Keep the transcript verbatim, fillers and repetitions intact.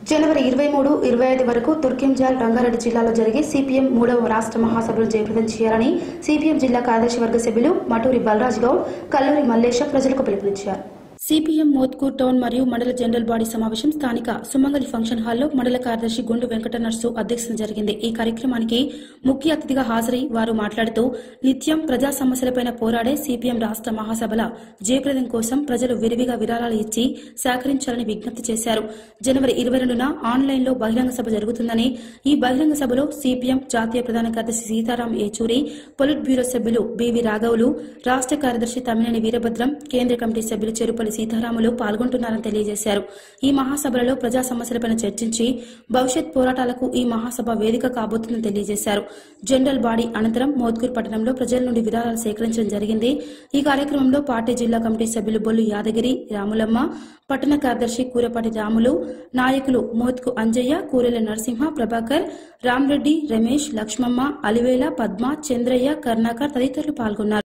జనవరి ఇరవై మూడు ఇరవై ఐదు వరకు తుర్కింజాల్ రంగారెడ్డి జిల్లాలో జరిగే సిపిఎం మూడవ రాష్ట్ర మహాసభను జయప్రదం చేయాలని సిపిఎం జిల్లా కార్యదర్శి వర్గ సభ్యులు మటూరి బలరాజ్ గౌడ్, కల్లూరి మల్లేశ ప్రజలకు పిలుపునిచ్చారు. సిపిఎం మోత్కూర్ టౌన్ మరియు మండల జనరల్ బాడీ సమావేశం స్థానిక సుమంగళి ఫంక్షన్ హాల్లో మండల కార్యదర్శి గుండు వెంకట నర్సు అధ్యక్షతన జరిగింది. ఈ కార్యక్రమానికి ముఖ్య అతిథిగా హాజరై వారు మాట్లాడుతూ నిత్యం ప్రజా సమస్యలపై పోరాడే సిపిఎం రాష్ట్ర మహాసభల జయప్రదం కోసం ప్రజలు విరివిగా విరాళాలు ఇచ్చి సహకరించాలని విజ్ఞప్తి చేశారు. జనవరి ఇరవై రెండున ఆన్లైన్ లో బహిరంగ సభ జరుగుతుందని, ఈ బహిరంగ సభలో సిపిఎం జాతీయ ప్రధాన కార్యదర్శి సీతారాం ఏచూరి, పొలిట్ బ్యూరో సభ్యులు బివి రాఘవులు, రాష్ట్ర కార్యదర్శి తమ్మినేని వీరభద్రం, కేంద్ర కమిటీ సభ్యులు చెరుపల్లి సీతారాములు పాల్గొంటున్నారని తెలియజేశారు. ఈ మహాసభలలో ప్రజా సమస్యలపై చర్చించి భవిష్యత్ పోరాటాలకు ఈ మహాసభ వేదిక కాబోతుందని తెలియజేశారు. జనరల్ బాడీ అనంతరం మోత్కూర్ పట్టణంలో ప్రజల నుండి విరాళాలు సేకరించడం జరిగింది. ఈ కార్యక్రమంలో పార్టీ జిల్లా కమిటీ సభ్యులు బొల్లు యాదగిరి, రాములమ్మ, పట్టణ కార్యదర్శి కూరపాటి రాములు, నాయకులు మోత్కు అంజయ్య, కూరెల నరసింహ, ప్రభాకర్, రామ్రెడ్డి, రమేష్, లక్ష్మమ్మ, అలివేల, పద్మ, చంద్రయ్య, కర్ణాకర్ తదితరులు పాల్గొన్నారు.